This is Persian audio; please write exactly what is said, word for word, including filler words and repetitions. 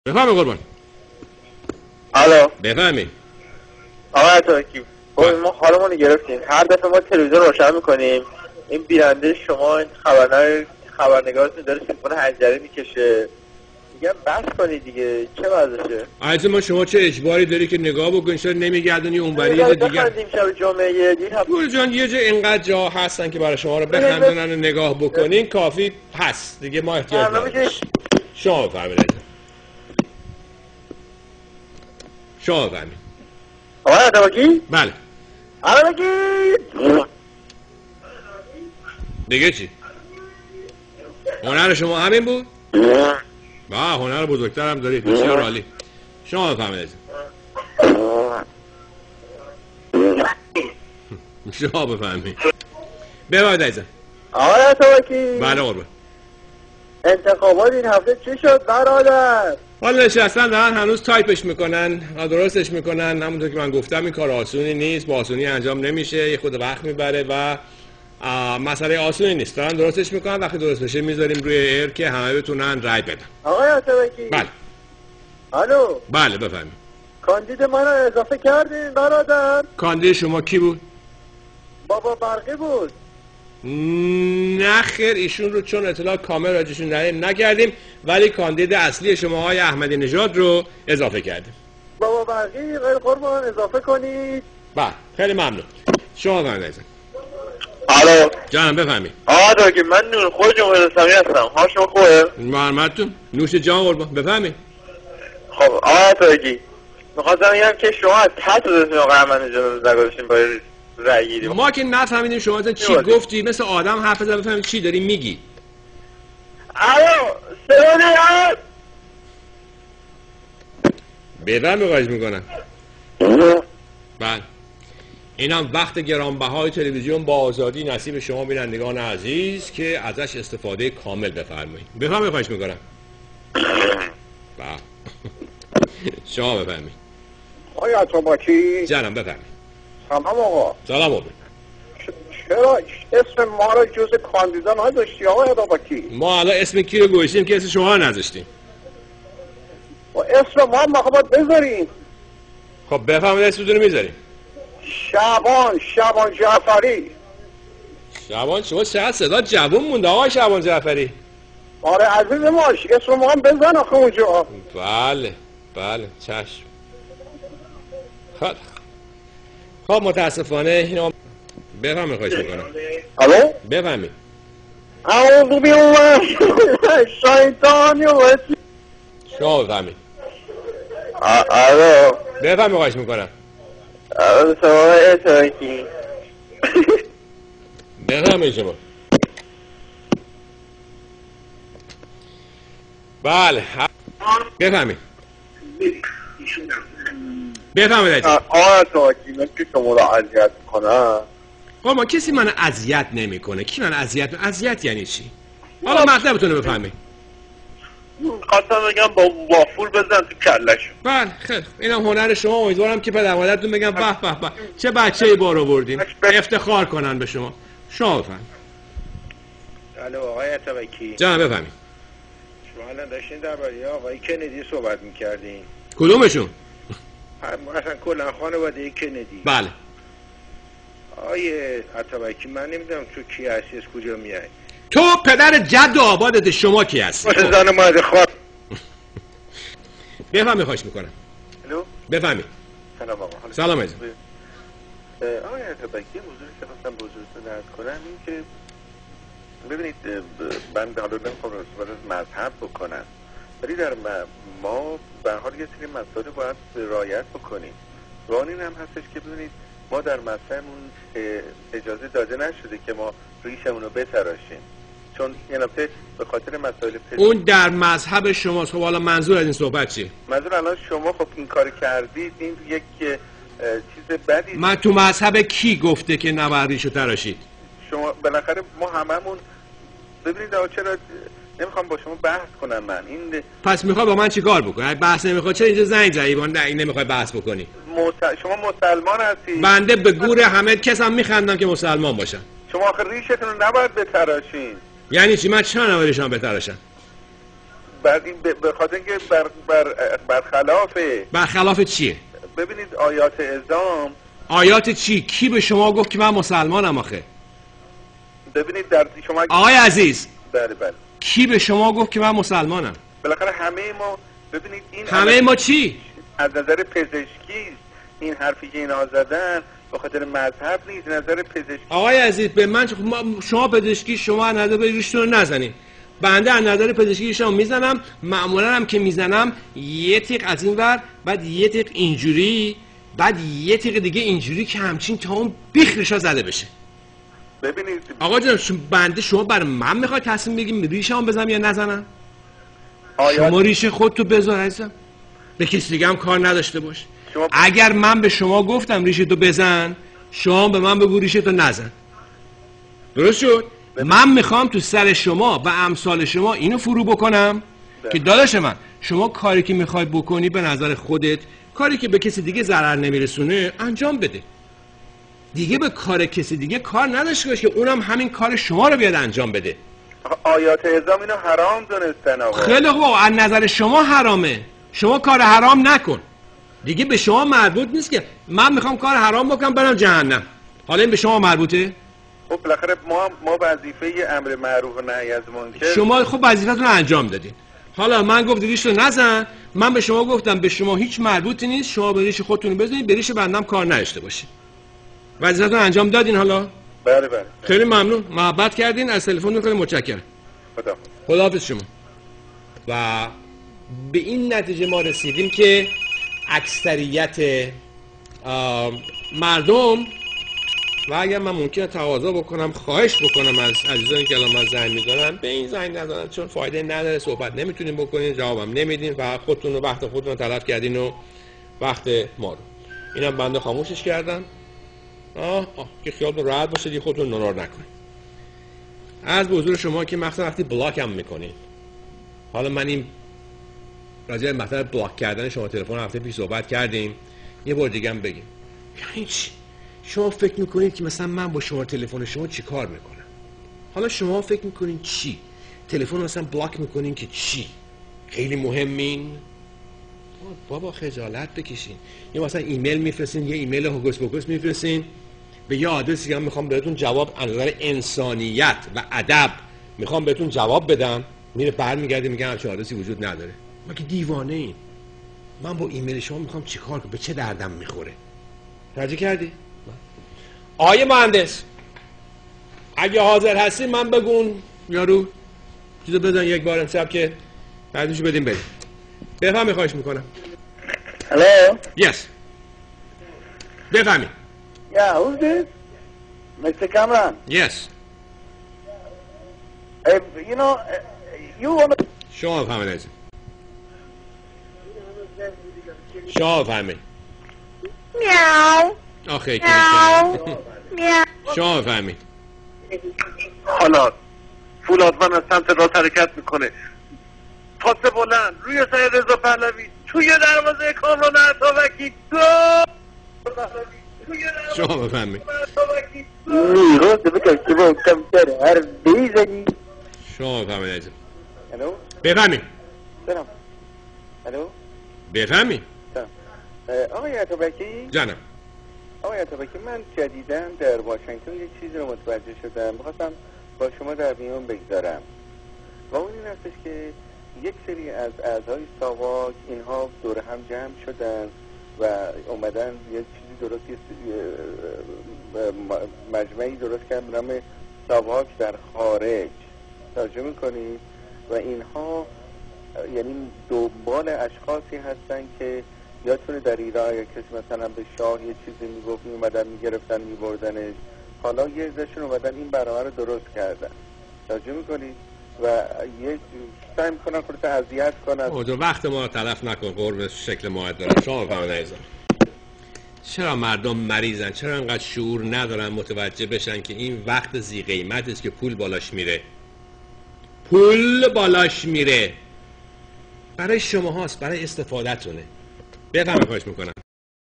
بفهمی قربان. الو بفهمی آقای عطاکی، ما حالمون رو گرفتیم. هر دفعه ما تلویزیون روشن میکنیم این بیننده شما این خبرنگار خبرنگارتون داره تلفن حنجره میکشه. میگم بس کنید دیگه، چه وضعشه؟ عزیز من شما چه اجباری داری که نگاه بکنی؟ چرا نمیگردونی اونوری دیگه؟ بخندیم شب جمعه یه دیگه. پور جان یه جا اینقدر جا هستن که برای شما رو بخندونن و نگاه بکنین کافی هست دیگه، ما احتیاج نداریم. شما بفرمایید. شما بفرمایید. آقای عطاکی؟ بله. عطاکی دیگه چی؟ هنر شما همین بود؟ با هنر بزرگتر هم دارید، بسیار عالی. شما بفرمایید. شما بفرمایید. بفرمایید عزیزم. آقای عطاکی. بله قربان. انتخابات این هفته چی شد برادر؟ حالا نشستن دارن هنوز تایپش میکنن، درستش میکنن. همونطور که من گفتم این کار آسونی نیست، با آسونی انجام نمیشه، یه خود وقت میبره و مسئله آسونی نیست. دارن درستش میکنن، وقتی درست بشه میذاریم روی ایر که همه بتونن رای بدن. آقای عطاکی. بله. الو. بله بفرمایید. کاندید من رو اضافه کردین برادر؟ کاندید شما کی بود؟ بابا برقی بود. نه خیر، ایشون رو چون اطلاع کامل راجعشون نکردیم، ولی کاندید اصلی شما های احمدی نژاد رو اضافه کردیم. بابا برقی غیر قربان اضافه کنید. بله خیلی ممنون. شما بفرمایید. الو جانم بفهمید. آقا داکی من نور خود جمهوری اسلامی هستم. ها شما خوبه؟ محمدتون نوش جان قربان. بفهمید. خب آقا داکی میخواستم بگم که شما از تحت اسم آقای احمدی نژاد نگذاشتین برای رأی گیری. ما که نفهمیدیم شما اصلا چی گفتی، مثل آدم حرف بزن بفهمید چی داری میگی. الو سلام علیکم. بدن می‌خواهش میکنم. بله. اینم وقت گرانبهای تلویزیون با آزادی نصیب شما بینندگان عزیز که ازش استفاده کامل بفرمایید. بفرمایید خواهش میکنم. بله. شما بفرمایید. آقای عطابکی. جانم بفرمایید. سلام آقا. سلام آقا. چرا اسم ما رو جز کاندیدا نذاشتی آقای عطابکی؟ ما الان اسم کی رو گوشتیم که اسم شما رو نذاشتیم؟ و اسم ما هم باید بذاریم. خب بفرمایید اسمتون رو میذاریم. شعبان شعبان جعفری. شعبان شما چقدر صدا جوون مونده آقای شعبان جعفری. آره عزیز ماش اسم ما هم بزن آخه اونجا. بله بله چشم. خب خب متاسفانه اینو بفهمید خواهش میکنم. الو بفهمید. اعوذ بالله شیطان الرجیم. شما بفهمید. الو بفهمید خواهش میکنم. الو شما اتاکی. بفهمید شما. بله بفهمید. بفهمید آقا اتاکی من که شما رو اذیت میکنم. خب ما کسی من اذیت نمیکنه. کی من اذیت اذیت یعنی چی؟ حالا مطلبتون رو بفهمید. خواستم بگم با وافول بزن تو کلش. بله خیلی اینم هنر شما. امیدوارم که پدر مادرتون بگم به به به چه بچه‌ای بار آوردین، افتخار کنن به شما. شما بفهمید. الو آقای عطابکی. جان بفهمید. شما الان داشتین درباره آقای کندی صحبت می‌کردین. کدومشون؟ مثلا کلا خانواده کندی. بله. آقای عطابکی من نمیدونم تو کی هستی، از کجا میای؟ تو پدر جد و آبادت شما کی هستی؟ زن ماده خواه. بفهمی خواهش میکنم. الو بفهمی. سلام آقا. سلام عزیزم. آقای عطابکی موضوعی که خواستم به حضورتون عرض کنم این که ببینید من حالا نمیخوام صحبت از مذهب بکنم، ولی در ما به هر حال یه سری مسائل باید رعایت بکنیم. و اون این هم هستش که ببینید ما در مذهبمون اجازه داده نشده که ما ریشمون رو بتراشیم، چون یه نکته به خاطر مسائل پزشکی. اون در مذهب شماست. خب حالا منظور از این صحبت چیه؟ منظور الان شما خب این کار کردید، این یک چیز بدی. من تو مذهب کی گفته که نباید ریشو تراشید؟ شما بالاخره ما هممون ببینید آقا چرا نمیخوام با شما بحث کنم من این. پس میخوای با من چیکار بکنی؟ اگه بحث نمیخوای چرا اینجا زنگ زدی؟ نه این نمیخوای بحث بکنی. موسل... شما مسلمان هستی؟ بنده به گور همه کسم میخندم که مسلمان باشم. شما آخه ریشتون رو نباید بتراشین. یعنی چی؟ من چرا نباید ریشم بتراشم؟ بعد این به خاطر اینکه بر بر برخلاف برخلاف چیه؟ ببینید آیات اعظام. آیات چی؟ کی به شما گفت که من مسلمانم آخه؟ ببینید در شما آقای عزیز، بله بله، کی به شما گفت که من مسلمانم؟ بالاخره همه ما ببینید این همه ما چی؟ از نظر پزشکی این حرفی که اینا زدن به خاطر مذهب نیست، نظر پزشکی. آقای عزیز به من شما پزشکی شما از نظر ریشتون رو نزنید. بنده از نظر پزشکی شما میزنم، معمولا هم که میزنم یه تیغ از این ور، بعد یه تیغ اینجوری، بعد یه تیغ دیگه اینجوری که همچین تا اون بیخ زده بشه. ببینید آقا جان بنده شما برای من میخواد تصمیم بگیم ریشه‌ام بزنم یا نزنم؟ آیات... شما ریشه خودتو بذار عزیزم، به کسی دیگه هم کار نداشته باش. شما... اگر من به شما گفتم ریشه تو بزن، شما به من بگو ریشه تو نزن. درست شد؟ ببین. من میخوام تو سر شما و امثال شما اینو فرو بکنم ببین. که داداش من شما کاری که میخوای بکنی به نظر خودت کاری که به کسی دیگه ضرر نمیرسونه انجام بده. دیگه به کار کسی دیگه کار نداشته باش که اونم همین کار شما رو بیاد انجام بده. آیات اعظام اینو حرام دونستن آقا. خیلی خوب، از نظر شما حرامه، شما کار حرام نکن. دیگه به شما مربوط نیست که من میخوام کار حرام بکنم برم جهنم. حالا این به شما مربوطه؟ خب بالاخره ما ما وظیفه امر معروف و نهی از منکر، شما خب وظیفتون رو انجام دادین. حالا من گفت ریش رو نزن، من به شما گفتم به شما هیچ مربوطی نیست، شما به ریش خودتون بزنید، به ریش بندم کار نداشته باشید. وظیفتون انجام دادین. حالا بله بله خیلی ممنون، محبت کردین، از تلفنتون خیلی متشکرم. خدا خداحافظ شما. و به این نتیجه ما رسیدیم که اکثریت مردم، و اگر من ممکنه تقاضا بکنم، خواهش بکنم از عزیزانی که الان من زنگ میزنن به این زنگ نزنن، چون فایده نداره، صحبت نمیتونیم بکنین، جوابم نمیدین، فقط خودتون رو وقت خودتون رو تلف کردین و وقت ما رو. اینم بنده خاموشش کردم. آه آه که خیالتون راحت باشه، دیگه خودتون نونار نکنید. از به حضور شما که مخصوصا وقتی بلاک هم میکنین، حالا من این راجع به مطلب بلاک کردن شما تلفن هفته پیش صحبت کردیم، یه بار دیگه هم بگیم. یعنی چی؟ شما فکر میکنید که مثلا من با شما تلفن شما چی کار میکنم؟ حالا شما فکر میکنین چی؟ تلفن مثلا بلاک میکنین که چی؟ خیلی مهمین؟ بابا خجالت بکشین. یا مثلا ایمیل میفرستین، یه ایمیل هوگوس پوگوس میفرستین به یه آدرسی که من میخوام بهتون جواب از نظر انسانیت و ادب میخوام بهتون جواب بدم، میره برمیگرده میگه همچین آدرسی وجود نداره. ما که دیوانه این. من با ایمیل شما میخوام چیکار کنم؟ به چه دردم میخوره؟ توجه کردی؟ آقای مهندس اگه حاضر هستی من بگون یارو چیزو بزن یک بار امشب که بعدشو بدیم بریم. بفهمی خواهش میکنم. Hello? Yes. بفهمی. Yeah, who's this? Mister Cameron? Yes. Uh, you know, uh, you want to... شما بفهمی نیزم. شما بفهمی. Meow. آخه که Meow. شما بفهمی. حالا فولاد من از سمت راست حرکت میکنه، پاس بلند روی سر رضا پهلوی توی دروازه کامران عطابکی دو شما بفهمی. نیرو بکن که با کمتر هر بیزنی. شما بفهمی نیزم. Hello? بفهمی. سلام. Hello? بفهمی. سلام. آقای عطابکی؟ جانم. آقای عطابکی من جدیداً در واشنگتن یک چیزی رو متوجه شدم، می‌خواستم با شما در میون بگذارم و اون این هستش که یک سری از اعضای ساواک اینها دور هم جمع شدن و اومدن یک چیزی درست، مجمعی درست کردن به نام ساواک در خارج، توجه میکنید؟ و اینها یعنی دنبال اشخاصی هستن که یادتونه در ایران اگر کسی مثلا به شاه یه چیزی میگفت میومدن میگرفتن میبردنش، حالا یه عده‌شون اومدن این برنامه رو درست کردن، توجه میکنید؟ و یه سعی میکنن خودت اذیت کنن. اوجا وقت ما رو تلف نکن، قرب شکل ماهد دارم. شما بفهمید عزیزم. چرا مردم مریضن؟ چرا انقدر شعور ندارن متوجه بشن که این وقت ذی قیمت است که پول بالاش میره؟ پول بالاش میره برای شما هاست، برای استفادهتونه. بفهمید خواهش میکنم.